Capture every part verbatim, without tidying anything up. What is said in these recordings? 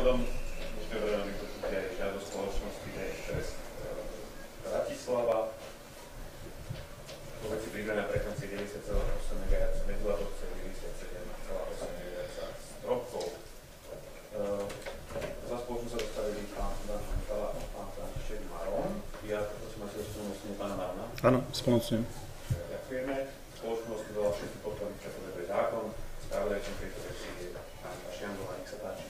úvodom dnešného verejného vypočutia je žiadosť spoločnosti dé Express Bratislava. Po veci príjmenej frekvencie deväťdesiat celá osem megahertz medzilaborce, deväťdesiatsedem celá osem megahertz stropkov. Za spoločnosť sa dostavili pán Dan Antala a pán František Maron. Ja prosím, máte spolumocnenie pána Marona? Áno, spolumocňujem. Ďakujeme. Spoločnosť dala všetky podklady časové pre zákon. Spravodajčom tejto veci je pán Šiandová, nech sa páči.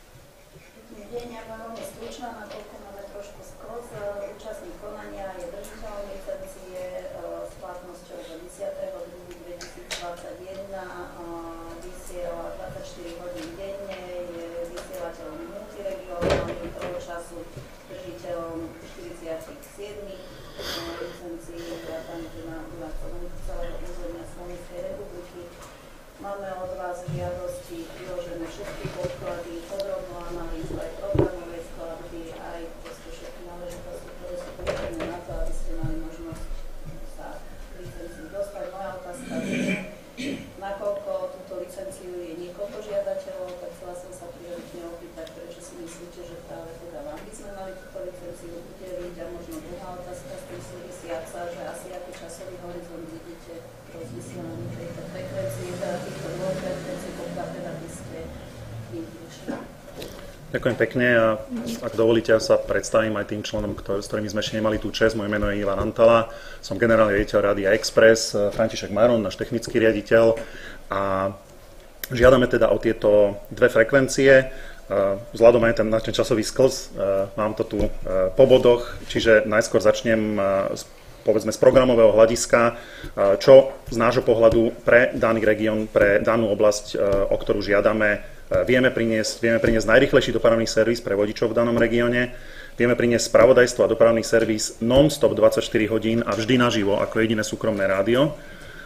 Deň, ja veľmi stručná, nakoľko máme trošku skos. Účastník konania je držiteľom licencie s platnosťou do desiateho druhého dvetisícdvadsaťjeden, vysiela dvadsaťštyri hodín denne, je vysielateľom multiregionálnym, času držiteľom štyridsaťsedem licencií vrátane na celého územia Slovenskej republiky. Máme od vás žiadosti priložené všetky podklady, podrobnú analýzu aj programové skladby, aj všetky náležitosti, ktoré sú potrebné na to, aby ste mali možnosť sa k licencii dostať. Moja otázka je, nakoľko túto licenciu je niekoľko žiadateľov, tak chcela som sa prioritne opýtať, prečo si myslíte, že práve teda vám by sme mali túto licenciu udeliť. A možno druhá otázka s tým súvisiaca, že asi aký časový horizont vidíte rozvysielaní tejto frekvencie, teda týchto dvoch frekvencií, pokiaľ teda by ste ich vyšli. Ďakujem pekne a ak dovolíte, ja sa predstavím aj tým členom, ktorý, s ktorými sme ešte nemali tú česť. Moje meno je Ivan Antala, som generálny riaditeľ Rádia Express, František Maron, náš technický riaditeľ, a žiadame teda o tieto dve frekvencie. Vzhľadom aj ten, na ten časový sklz, mám to tu po bodoch, čiže najskôr začnem s povedzme z programového hľadiska, čo z nášho pohľadu pre daný región, pre danú oblasť, o ktorú žiadame, vieme priniesť, vieme priniesť najrýchlejší dopravný servis pre vodičov v danom regióne, vieme priniesť spravodajstvo a dopravný servis non-stop dvadsaťštyri hodín a vždy naživo ako jediné súkromné rádio.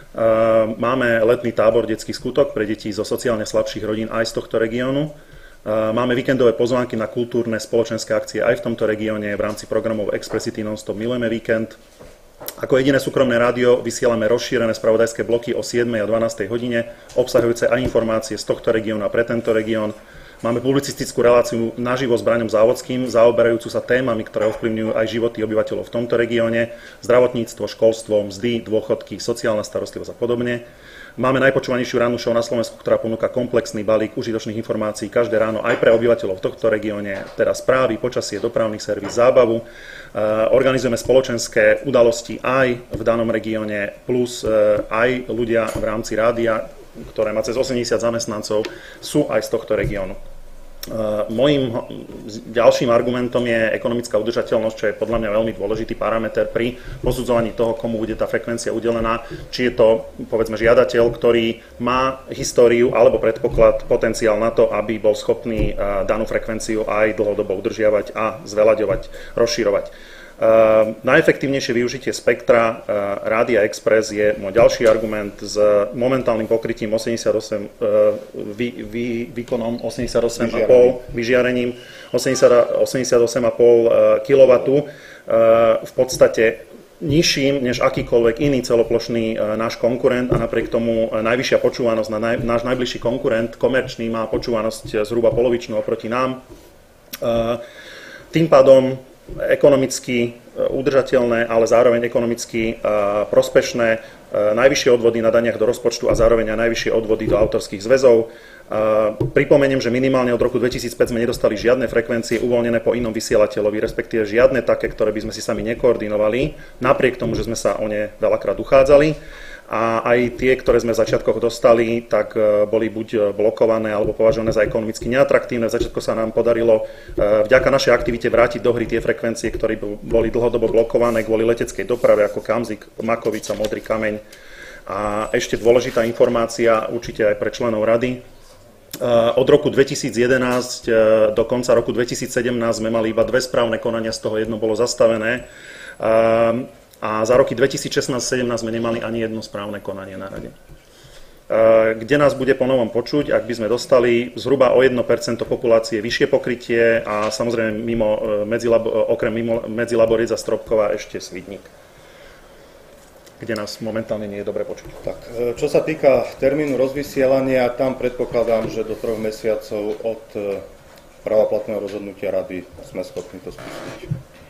Máme letný tábor Detský skutok pre deti zo sociálne slabších rodín aj z tohto regiónu. Máme víkendové pozvánky na kultúrne spoločenské akcie aj v tomto regióne v rámci programov Expressity Non-stop Milujeme víkend. Ako jediné súkromné rádio vysielame rozšírené spravodajské bloky o siedmej a dvanástej hodine, obsahujúce aj informácie z tohto regiónu a pre tento región. Máme publicistickú reláciu naživo s Braňom Závodským, zaoberajúcu sa témami, ktoré ovplyvňujú aj životy obyvateľov v tomto regióne, zdravotníctvo, školstvo, mzdy, dôchodky, sociálna starostlivosť a podobne. Máme najpočúvanejšiu rannú show na Slovensku, ktorá ponúka komplexný balík užitočných informácií každé ráno aj pre obyvateľov v tohto regióne, teda správy, počasie, dopravný servis, zábavu. Organizujeme spoločenské udalosti aj v danom regióne, plus aj ľudia v rámci rádia, ktoré má cez osemdesiat zamestnancov, sú aj z tohto regiónu. Mojím ďalším argumentom je ekonomická udržateľnosť, čo je podľa mňa veľmi dôležitý parameter pri posudzovaní toho, komu bude tá frekvencia udelená, či je to povedzme žiadateľ, ktorý má históriu alebo predpoklad, potenciál na to, aby bol schopný danú frekvenciu aj dlhodobo udržiavať a zveľaďovať, rozširovať. Uh, najefektívnejšie využitie spektra uh, Rádia Express je môj ďalší argument s momentálnym pokrytím osemdesiatosem, uh, vý, vý, výkonom osemdesiatosem celá päť, vyžiarením osemdesiatosem celá päť uh, kilowattu, uh, v podstate nižším než akýkoľvek iný celoplošný uh, náš konkurent, a napriek tomu uh, najvyššia počúvanosť, na naj, náš najbližší konkurent komerčný má počúvanosť zhruba polovičnú oproti nám. Uh, tým pádom ekonomicky udržateľné, ale zároveň ekonomicky prospešné, najvyššie odvody na daniach do rozpočtu a zároveň aj najvyššie odvody do autorských zväzov. Pripomeniem, že minimálne od roku dvetisícpäť sme nedostali žiadne frekvencie uvoľnené po inom vysielateľovi, respektíve žiadne také, ktoré by sme si sami nekoordinovali, napriek tomu, že sme sa o ne veľakrát uchádzali. A aj tie, ktoré sme v začiatkoch dostali, tak boli buď blokované alebo považované za ekonomicky neatraktívne. V začiatku sa nám podarilo vďaka našej aktivite vrátiť do hry tie frekvencie, ktoré boli dlhodobo blokované kvôli leteckej doprave ako Kamzik, Makovica, Modrý kameň. A ešte dôležitá informácia určite aj pre členov rady. Od roku dvetisíc jedenásť do konca roku dvetisíc sedemnásť sme mali iba dve správne konania, z toho jedno bolo zastavené. A za roky dvetisíc šestnásť sedemnásť sme nemali ani jedno správne konanie na rade. Kde nás bude ponovom počuť, ak by sme dostali zhruba o jedno percento populácie vyššie pokrytie a samozrejme mimo, okrem mimo Medzilaboriec a Stropkova ešte Svidník, kde nás momentálne nie je dobre počuť. Tak, čo sa týka termínu rozvysielania, tam predpokladám, že do troch mesiacov od práva platného rozhodnutia rady sme schopní to spustiť.